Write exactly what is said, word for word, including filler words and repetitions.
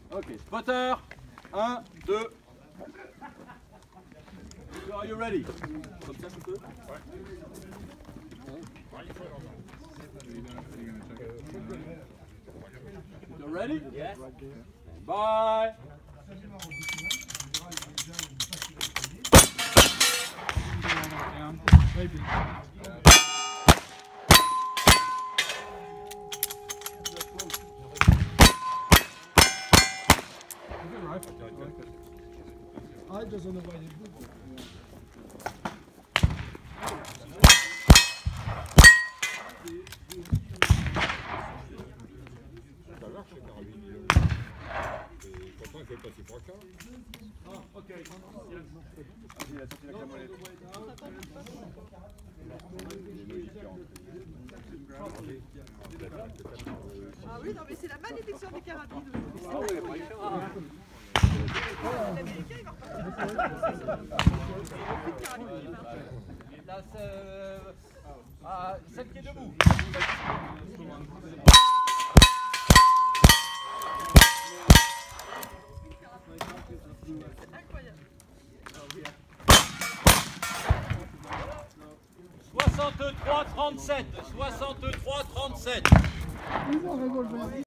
Ok, spotter. un, deux. Are you ready? Comme ça, tu peux? Ouais. You ready? Yes. Bye. I just don't know why they do that. Pourtant, il faut passer trois quarts. Ah, ok. Il a sorti la camonnette. Ah oui, non, mais c'est la malédiction des carabines. Ah oui, il a pas eu ça. L'américain, il va repartir. Là, c'est... Ah, celle qui est debout. Incroyable. soixante-trois trente-sept. soixante-trois trente-sept.